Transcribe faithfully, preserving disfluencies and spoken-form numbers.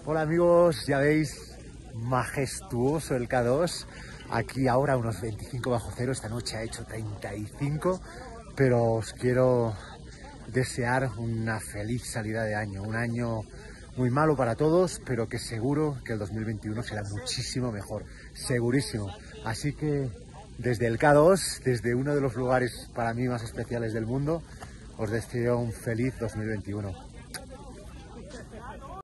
Hola amigos, ya veis, majestuoso el K dos. Aquí ahora unos veinticinco bajo cero, esta noche ha hecho treinta y cinco, pero os quiero desear una feliz salida de año, un año muy malo para todos, pero que seguro que el dos mil veintiuno será muchísimo mejor, segurísimo. Así que desde el K dos, desde uno de los lugares para mí más especiales del mundo, os deseo un feliz dos mil veintiuno.